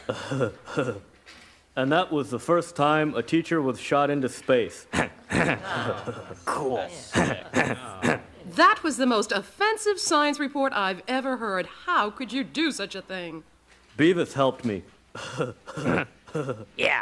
And that was the first time a teacher was shot into space. Cool. That was the most offensive science report I've ever heard. How could you do such a thing? Beavis helped me. Yeah.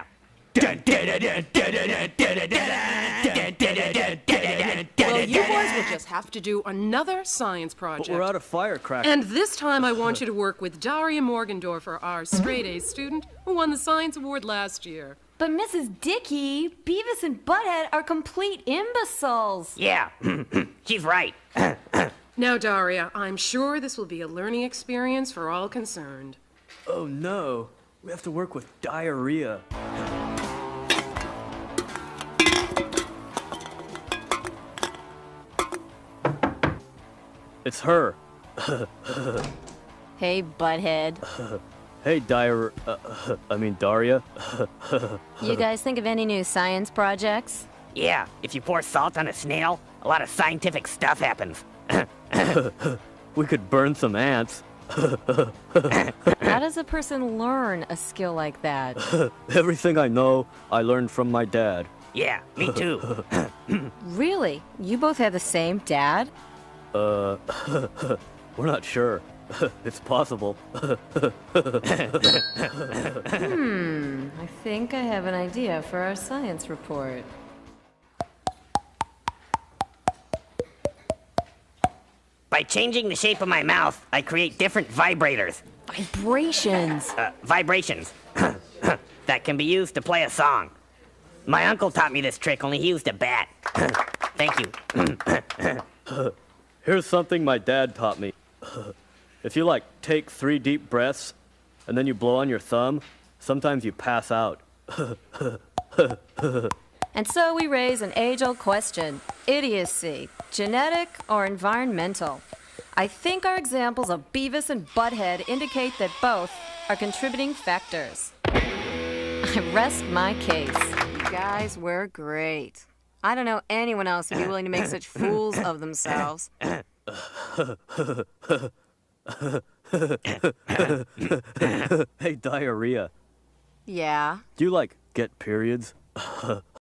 Well, you boys will just have to do another science project. But we're out of firecrackers. And this time I want you to work with Daria Morgendorfer, our straight-A student who won the Science Award last year. But Mrs. Dickey, Beavis and Butthead are complete imbeciles. Yeah. She's right. Now, Daria, I'm sure this will be a learning experience for all concerned. Oh no, we have to work with diarrhea. It's her. Hey, Butthead. Hey, Daria. You guys think of any new science projects? Yeah, if you pour salt on a snail, a lot of scientific stuff happens. We could burn some ants. How does a person learn a skill like that? Everything I know, I learned from my dad. Yeah, me too. Really? You both have the same dad? We're not sure. It's possible. I think I have an idea for our science report. By changing the shape of my mouth, I create different vibrators. Vibrations. Vibrations. That can be used to play a song. My uncle taught me this trick, only he used a bat. Thank you. Here's something my dad taught me. If you, take 3 deep breaths, and then you blow on your thumb, sometimes you pass out. And so we raise an age-old question. Idiocy, genetic or environmental? I think our examples of Beavis and Butthead indicate that both are contributing factors. I rest my case. You guys were great. I don't know anyone else who'd be willing to make such fools of themselves. Hey, diarrhea. Yeah? Do you, get periods?